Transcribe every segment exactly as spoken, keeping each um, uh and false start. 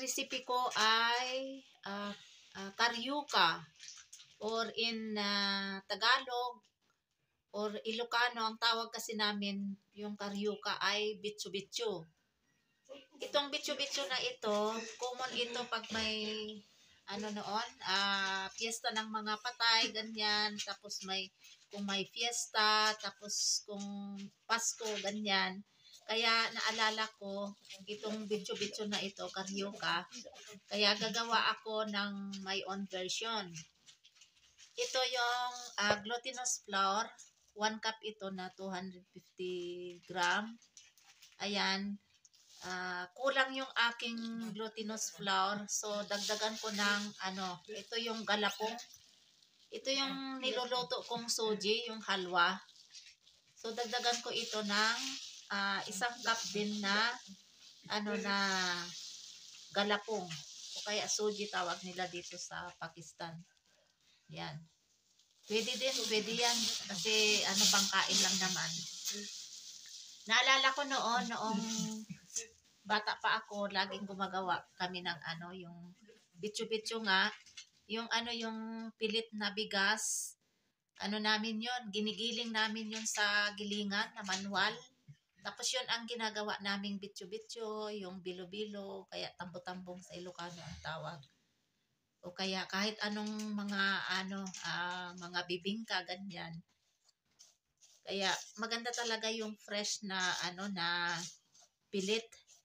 recipe ko ay uh, uh, karyuka or in uh, Tagalog or Ilocano, ang tawag kasi namin yung karyuka ay bitsu-bitsu. Itong bitsu-bitsu na ito, common ito pag may ano noon, uh, fiesta ng mga patay, ganyan. Tapos may, kung may fiesta, tapos kung Pasko, ganyan. Kaya naalala ko itong bitsu-bitsu na ito, karyuka. Kaya gagawa ako ng my own version. Ito yung uh, glutinous flour. one cup ito na two hundred fifty gram. Ayan. Uh, kulang yung aking glutinous flour. So, dagdagan ko ng ano, ito yung galapong. Ito yung niluluto kong soji, yung halwa. So, dagdagan ko ito ng uh, isang cup din na ano na galapong. O kaya soji tawag nila dito sa Pakistan. Yan. Pwede din, pwede yan. Kasi ano bang kain lang naman. Naalala ko noon, noong bata pa ako, laging gumagawa kami ng ano, yung bitsu-bitsu nga. Yung ano, yung pilit na bigas. Ano namin yon, ginigiling namin yon sa gilingan na manual. Tapos yun ang ginagawa naming bitsu-bitsu, yung bilo-bilo, kaya tambo-tambong sa Ilocano ang tawag. O kaya kahit anong mga ano uh, mga bibingka ganyan. Kaya maganda talaga yung fresh na ano na pilit.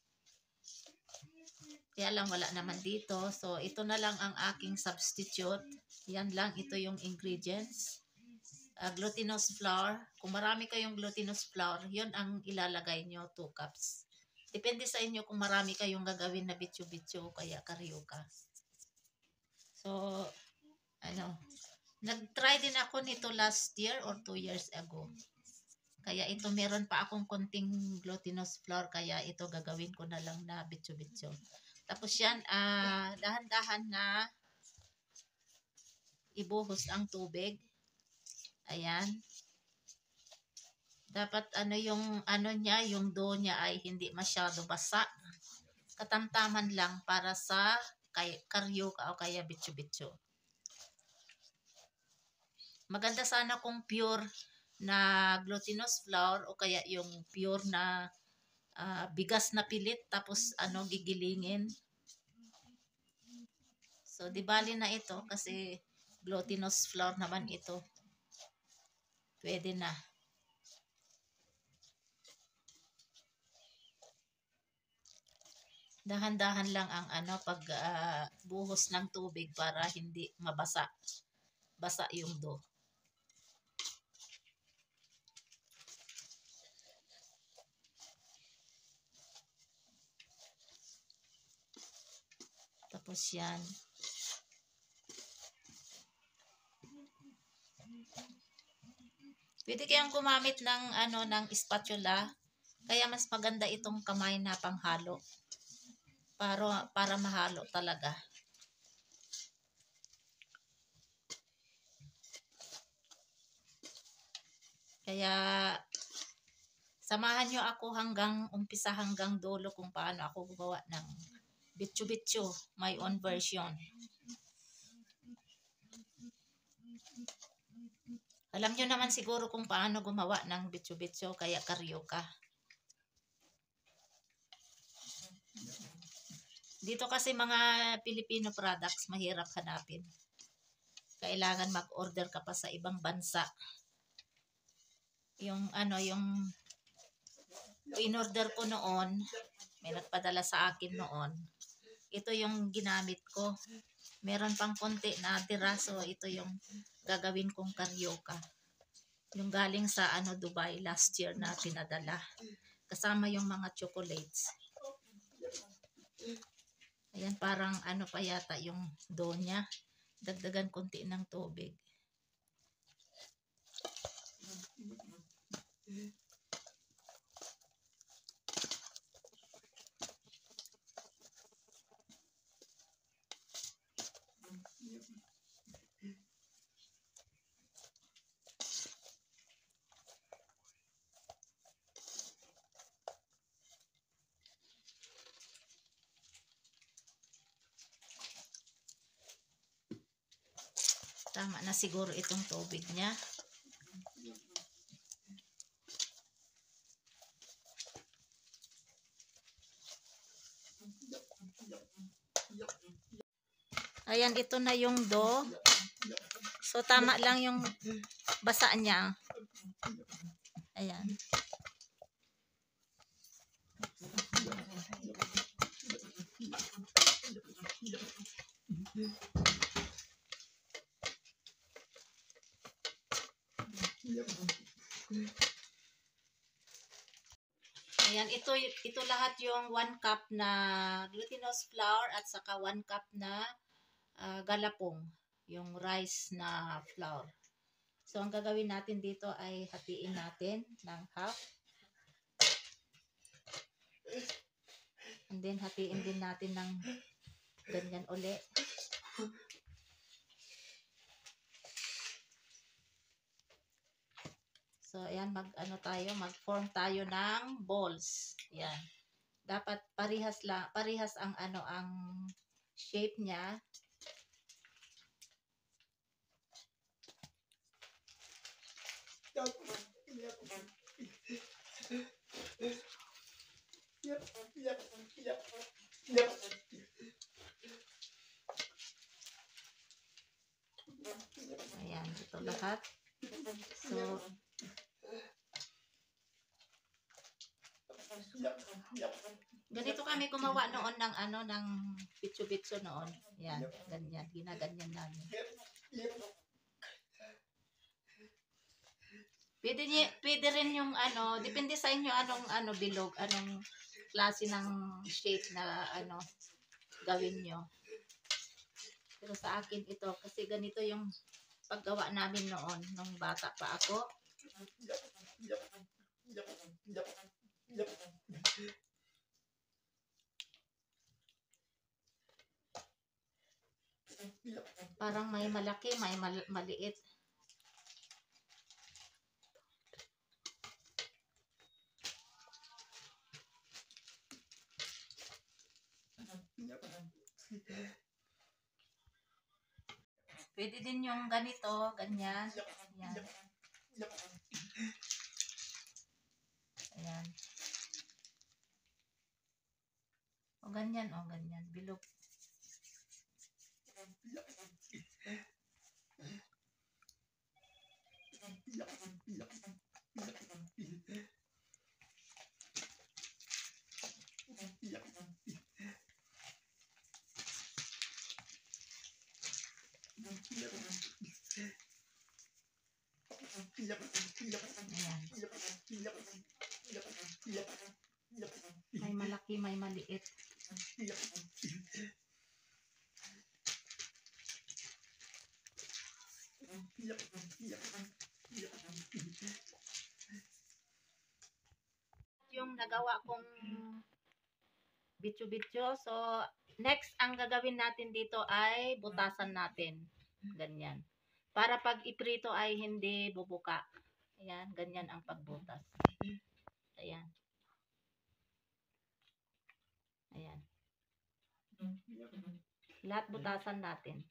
Kaya lang wala naman dito. So ito na lang ang aking substitute. Yan lang, ito yung ingredients. Uh, glutinous flour. Kung marami kayong glutinous flour, yun ang ilalagay nyo, two cups. Depende sa inyo kung marami kayong gagawin na bitsu-bitsu o kaya karyuka. So, ano, nag-try din ako nito last year or two years ago. Kaya ito, meron pa akong konting glutinous flour, kaya ito gagawin ko na lang na bitsu-bitsu. Tapos yan, uh, dahan-dahan na ibuhos ang tubig. Ayan. Dapat ano yung ano niya, yung dough niya ay hindi masyado basa. Katamtaman lang para sa kay karyuka o kaya bitsu-bitsu. Maganda sana kung pure na glutinous flour o kaya yung pure na uh, bigas na pilit tapos ano gigilingin. So di bali na ito kasi glutinous flour naman ito. Pwede na. Dahan-dahan lang ang ano pag uh, buhos ng tubig para hindi mabasa. Basa yung dough. Tapos yan. Pwede kayong gumamit ng ano ng spatula. Kaya mas maganda itong kamay na panghalo. Para, para mahalo talaga. Kaya samahan nyo ako hanggang umpisa hanggang dulo kung paano ako gumawa ng bitsu-bitsu, my own version. Alam nyo naman siguro kung paano gumawa ng bitsu-bitsu kaya karyuka. Dito kasi mga Filipino products mahirap hanapin. Kailangan mag-order ka pa sa ibang bansa. Yung ano, yung in-order ko noon, may nagpadala sa akin noon. Ito yung ginamit ko. Meron pang konti na tira, so ito yung gagawin kong karyuka. Yung galing sa ano Dubai last year na pinadala. Kasama yung mga chocolates. Ayan, parang ano pa yata yung dough niya. Dagdagan konti ng tubig. Tama na siguro itong tubig niya. Ayan, ito na yung dough. So, tama lang yung basa niya. Ayan. Ayan, ito, ito lahat yung one cup na glutinous flour at saka one cup na uh, galapong, yung rice na flour. So, ang gagawin natin dito ay hatiin natin ng half. And then, hatiin din natin ng ganyan uli. So, ayan, mag-ano tayo, mag-form tayo ng balls. Ayan. Dapat parehas lang, parehas ang ano, ang shape niya. Ayan, ito lahat. So, ganito kami gumawa noon ng ano, ng bitso-bitso noon. Yan, ganyan, ginaganyan namin. Pwede, niya, pwede rin yung ano, depende sa inyo anong ano bilog, anong klase ng shape na ano gawin nyo. Pero sa akin ito, kasi ganito yung paggawa namin noon, nung bata pa ako. Parang may malaki, may mal maliit. Pwede din yung ganito, ganyan. Ayan. Ayan. O ganyan, o ganyan. Bilog. Ayan. May malaki, may maliit. Yung nagawa kong bitso-bitso. So, next ang gagawin natin dito ay butasan natin. Ganyan. Para pag iprito ay hindi bubuka. Ayan, ganyan ang pagbutas. Ayan. Ayan. Lahat butasan natin.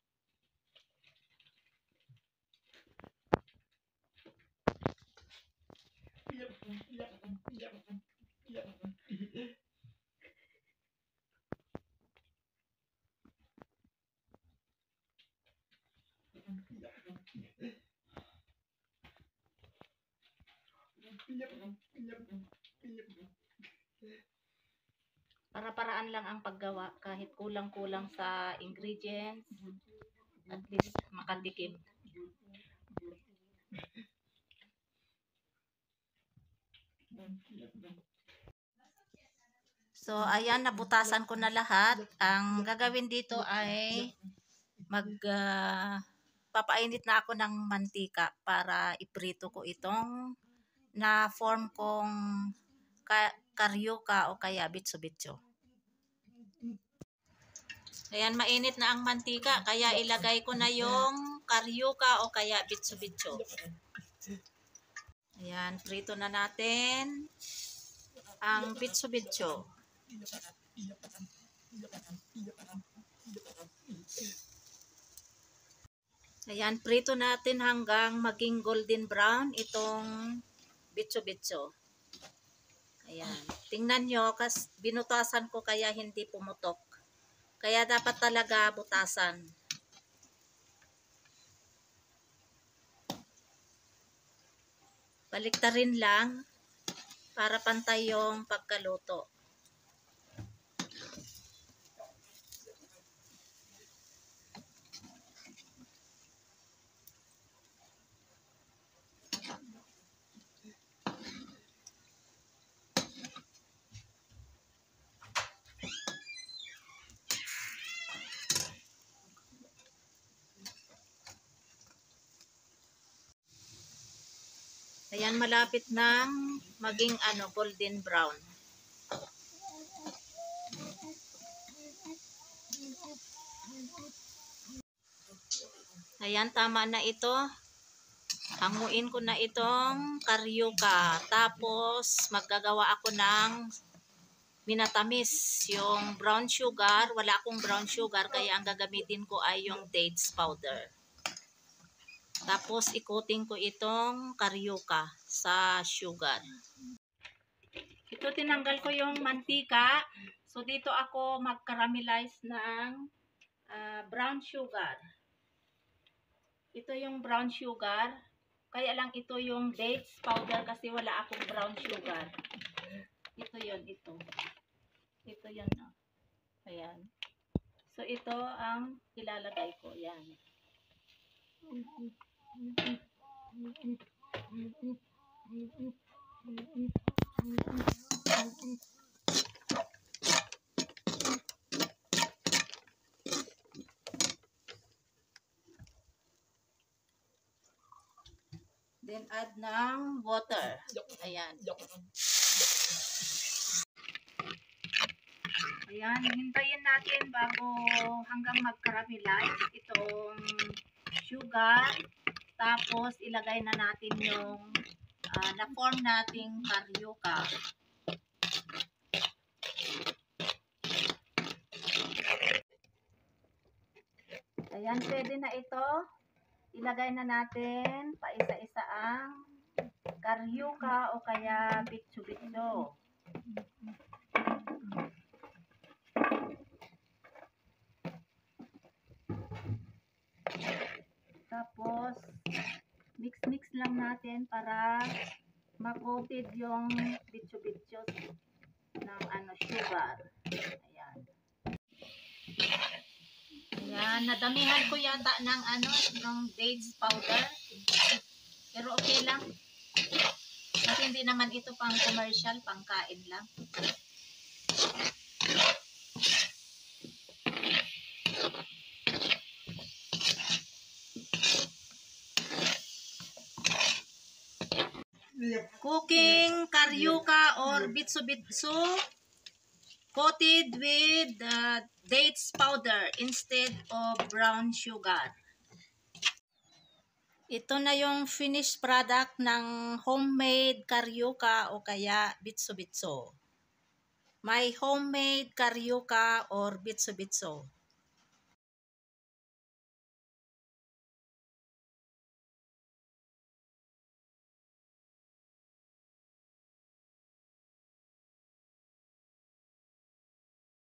Para-paraan lang ang paggawa kahit kulang-kulang sa ingredients, at least makatikim. So ayan, nabutasan ko na lahat. Ang gagawin dito ay mag uh, papainit na ako ng mantika para iprito ko itong na form kong ka karyuka o kaya bitso-bitso. Ayan, mainit na ang mantika, kaya ilagay ko na yung karyuka o kaya bitso-bitso. Ayan, prito na natin ang bitso-bitso. Ayan, prito natin hanggang maging golden brown itong bitso-bitso. Ayan. Tingnan nyo, kas binutasan ko kaya hindi pumutok. Kaya dapat talaga butasan. Baliktarin lang para pantay yung pagkaluto. Ayan, malapit nang maging ano, golden brown. Ayan, tama na ito. Hanguin ko na itong karyuka. Tapos, maggagawa ako ng minatamis. Yung brown sugar, wala akong brown sugar, kaya ang gagamitin ko ay yung dates powder. Tapos, ikutin ko itong karyuka sa sugar. Ito, tinanggal ko yung mantika. So, dito ako mag-caramelize ng uh, brown sugar. Ito yung brown sugar. Kaya lang ito yung dates powder kasi wala akong brown sugar. Ito yun, ito. Ito yun, no? Ayan. So, ito ang ilalagay ko. Ayan. Then, add ng water. Ayan. Ayan, hintayin natin bago hanggang mag-caramelize itong sugar. Tapos, ilagay na natin yung uh, na-form nating karyuka. Ayan, pwede na ito. Ilagay na natin pa isa-isa ang karyuka o kaya bitso-bitso. Tapos, mix-mix lang natin para ma-coated yung bitso-bitso ng ano, sugar. Ayan. Ayan, nadamihan ko yata ng ano, ng dates powder. Pero okay lang. Kasi hindi naman ito pang commercial, pang kain lang. Cooking karyuka or bitso-bitso coated with uh, dates powder instead of brown sugar. Ito na yung finished product ng homemade karyuka o kaya bitso-bitso. My homemade karyuka or bitso-bitso.